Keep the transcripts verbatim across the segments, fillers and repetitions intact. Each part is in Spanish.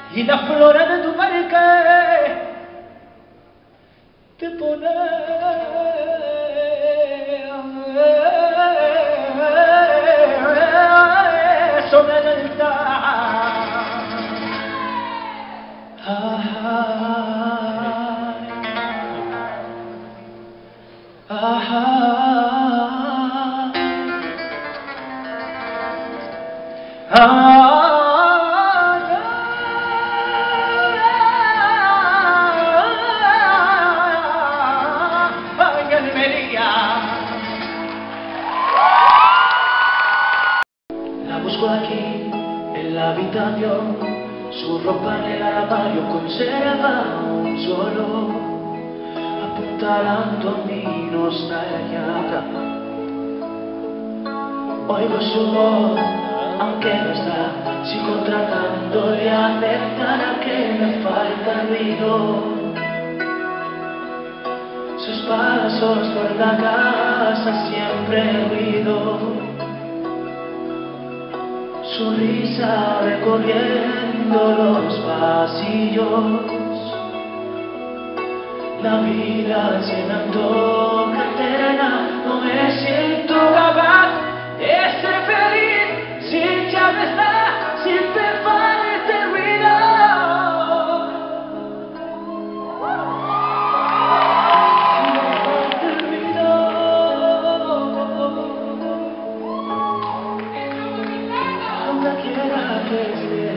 y la flora de tu parque te pone sobre el altar. Ay, ay, ay, Almería. La busco aquí, en la habitación, su ropa en el armario conserva un solo, apuntalando mi nostalgia. Oigo su voz, aunque no está, sigo tratando de aceptar a que me falta el ruido. Sus pasos por la casa siempre ruido, su risa recorriendo los pasillos, la vida se me antoja eterna, no me siento capaz de ser feliz si ya no está, si te falta el ruido. Si me falta el ruido, donde quiera que esté.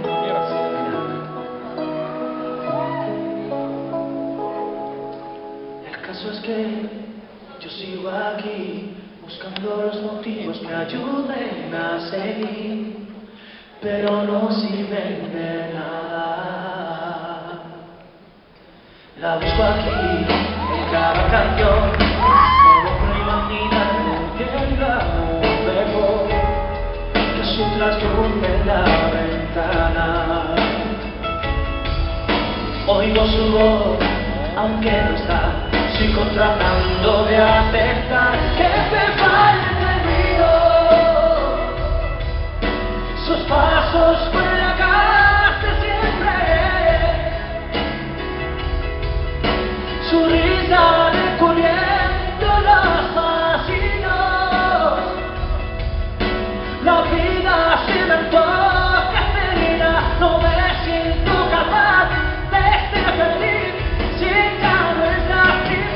El caso es que yo sigo aquí, buscando los motivos que ayuden a seguir, pero no sirven de nada. La busco aquí, en cada canción, no logro imaginarme que la veo, que su trasluce en la ventana. Oigo su voz, aunque no está, sigo tratando de aceptar que me falta el ruido. Sus pasos por la casa siempre, su risa recorriendo los pasillos, la vida se me antoja eterna, no me siento capaz de ser feliz si ya no estás.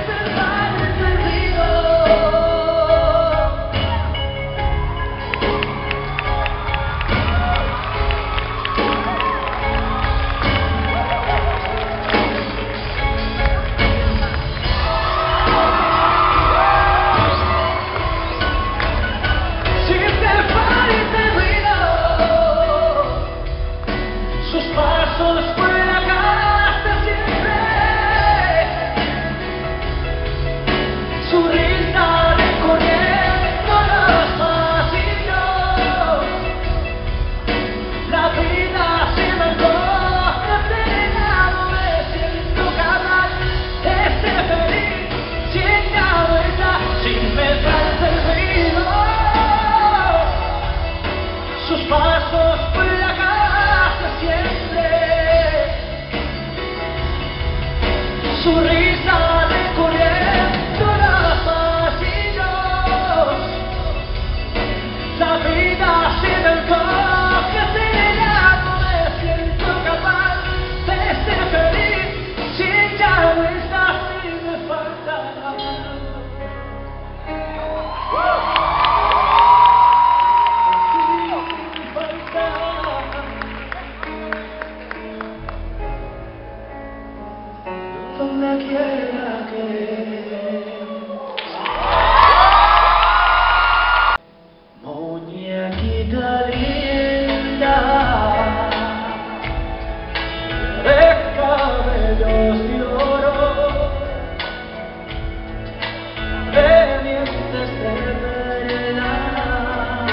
Sus pasos por la casa siempre, su risa recorriendo los pasillos, la vida se me encoge eterna, no me siento capaz de ser feliz si ya no estás, si me falta la mano. Donde quiera que muñequita linda de cabellos de oro, de dientes de perlas,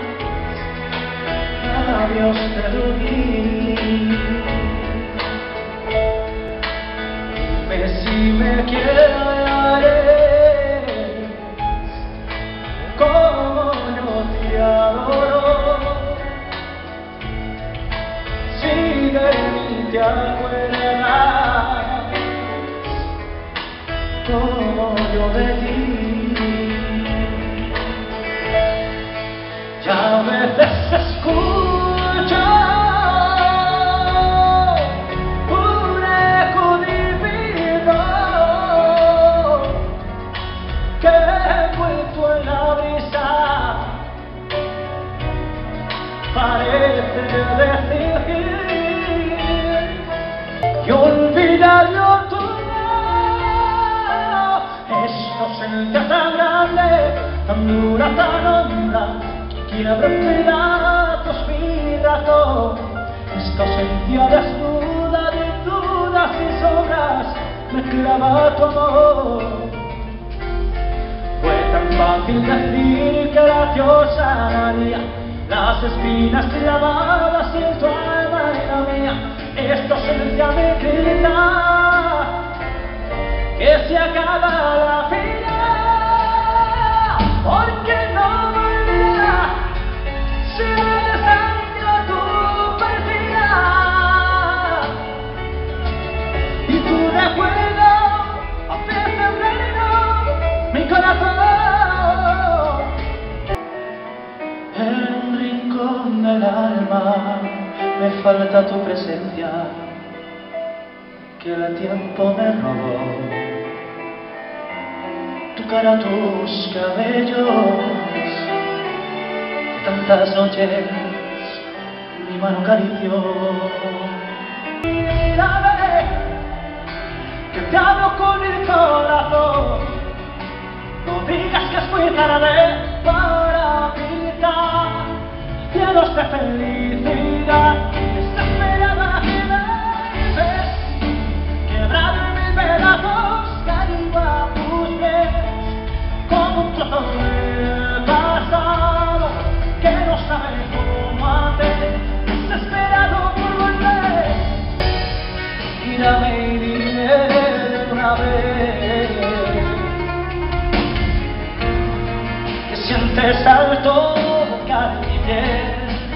labios de rubí. Si me quieres, como yo te adoro, sigue te acuerdas como yo de ti. Ya a veces escucho un eco divino que envuelto en la brisa parece decir y olvidarlo todo. Esto se siente tan grande, tan dura, tan honda, que quiebra en pedazos mi razón. Esta ausencia desnuda de dudas y sobras me clava tu amor. Fue tan fácil decir que la diosa María las espinas clavadas en tu alma y la mía. Esta ausencia me grita que se acaba la vida, porque no volverá si desangro tu partida y tu recuerdo hace febrero mi corazón. En un rincón del alma me falta tu presencia, que el tiempo me robó. Tu cara, tus cabellos, que tantas noches mi mano acarició. Mírame, que te hablo con el corazón. No digas que fui tarde para pintar cielos de felicidad. Desesperada que me ves, quebrado en mil pedazos, caigo a tus pies como un trozo del pasado que no sabe cómo hacer, desesperado por volver. Mírame y dime una vez que sientes al tocar mi piel.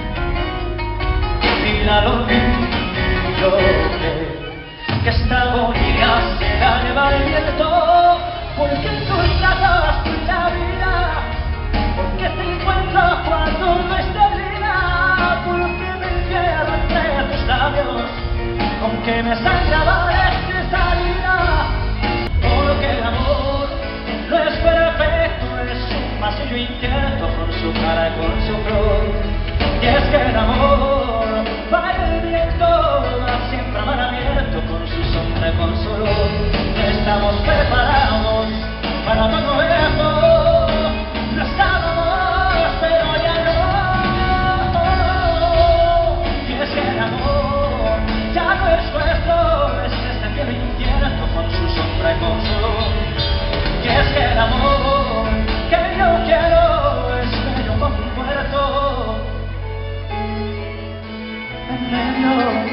Mira lo yo que esta agonía se la lleva el viento, porque tus brazos y la vida, porque te encuentro cuando no esté vida, porque me encierro entre tus labios, con que me sangraba desde salida. Porque el amor no es perfecto, es un pasillo incierto con su cara y con su flor. Y es que el amor va el viento, va siempre a mar abierto con su sombra y con su luz. No estamos preparados para todo esto, no estábamos, pero ya no. Y es que el amor ya no es nuestro, es este cielo incierto con su sombra y con su luz. Y es que el amor que yo quiero es bello como un puerto en medio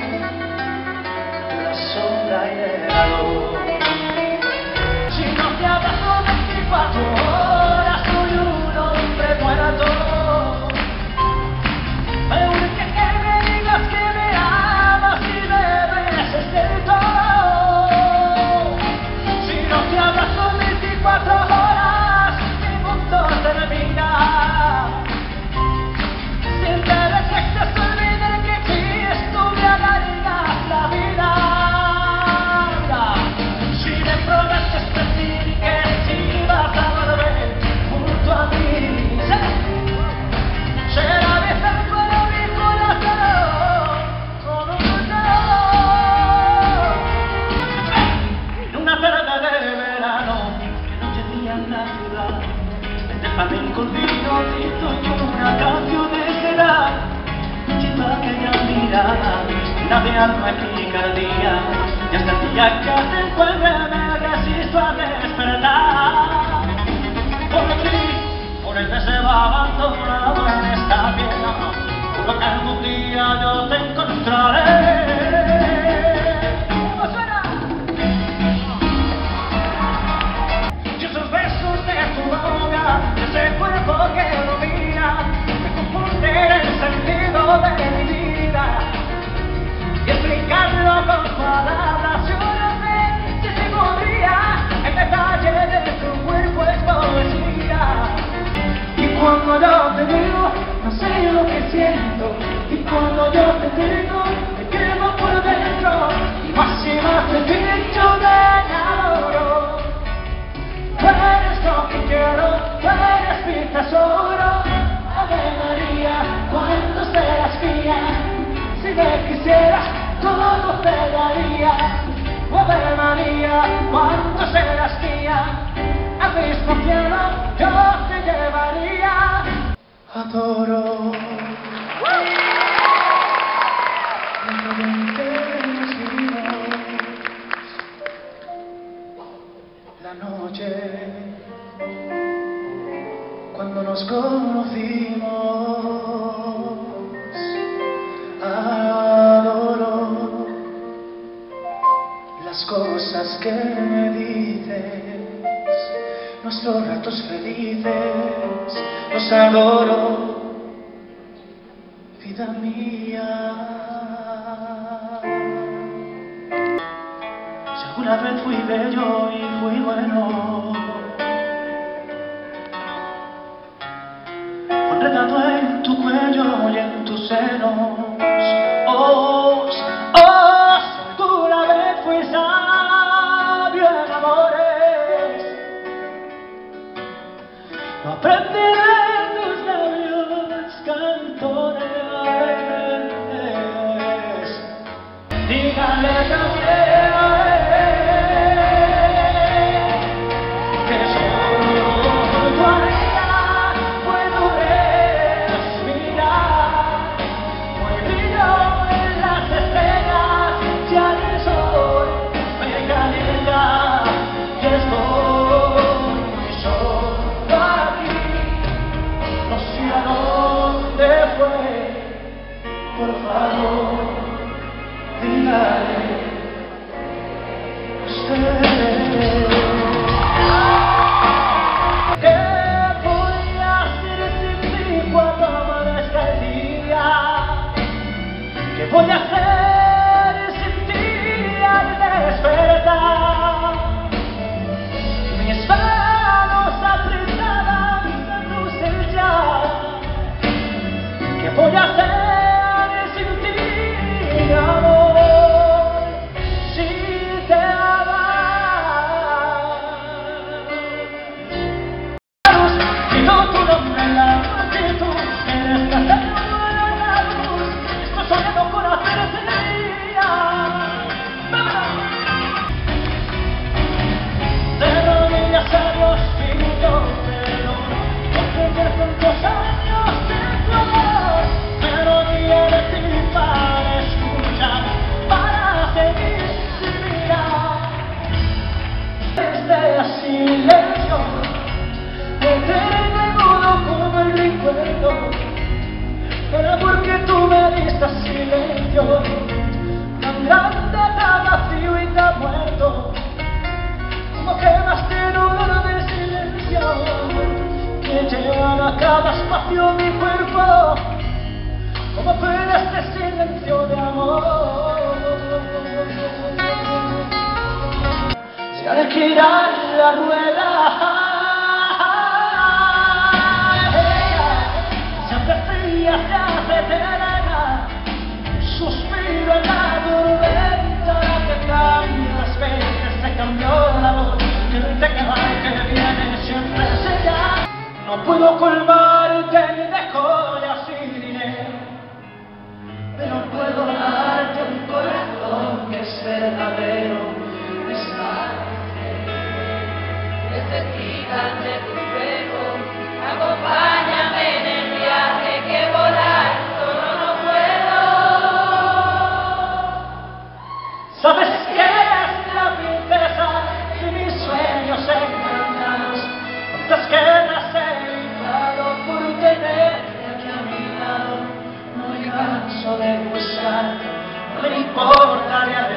de la sombra y de la luz. Si no te abrazo veinticuatro horas, soy un hombre muerto. Me urge que me digas que me amas y me beses del todo. Si no te abrazo veinticuatro horas, mi mundo termina. Sin que detectes tu olvido que existo, me alargas la vida. Si me prometes decir que si vas a volver junto a mí, será besar para mi corazón con un no. En una tarde de verano, que noche día en la ciudad, este flamenco vino tinto y una canción de será. Chica que ya mira, nadie alma y picardía, y hasta el día que te encuentre me resisto a despertar. Por ti, por el que se va abandonado en esta piedra, juro que algún día yo te encontraré. ¿Cómo suena? Y esos besos de tu boca, de ese cuerpo que domina, me confunden el sentido de mi vida y explicarlo todo te daría, Ave María, cuando serás mía, al mismo cielo yo te llevaría. Adoro la noche cuando nos conocimos. Adoro las cosas que me dices, nuestros ratos felices, los adoro, vida mía. Si alguna vez fui bello y fui bueno, un retrato en tu cuello y en tus senos. Oh, oh, si alguna vez fui sabio en amores, no aprenderé en tus labios cantones. Dígale también que solo tu arena puedo respirar. Muy brillo en las estrellas, ya el sol me calienta y estoy muy solo aquí. No sé a dónde fue, por favor, dígale usted. ¿Qué voy a hacer sin ti cuando amanezca el día? ¿Qué voy a hacer sin ti al despertar? Mis manos apretadas me lucen ya. ¿Qué voy a hacer sin ti, mi amor, si te amas? Pido tu nombre en la multitud, eres la célula de la luz, estoy soñando con hacerte día. De rodillas a Dios pido perdón, por perder tantos años de tu amor. Melodía de ti para escuchar, para seguir sin mirar. Este silencio eterno y mudo como el recuerdo, era porque tú me diste silencio, tan grande, tan vacío y tan muerto, como quemaste el olor del silencio, que lleva a cada espacio mi cuerpo, como fue este silencio de amor. Si hay que girar la rueda, se hace eterna, suspiro en la tormenta, que cambias veces, te cambió la voz, que te queda y que viene siempre será. No puedo colmarte ni de joyas y dinero, pero puedo darte un corazón que es verdadero. Desde de tu fuego, acompáñame en el viaje que volar solo no puedo. Sabes que eres la princesa de mis sueños encantados, cuántas guerras he librado por tenerte aquí a mi lado. No me canso de buscarte, no me importa de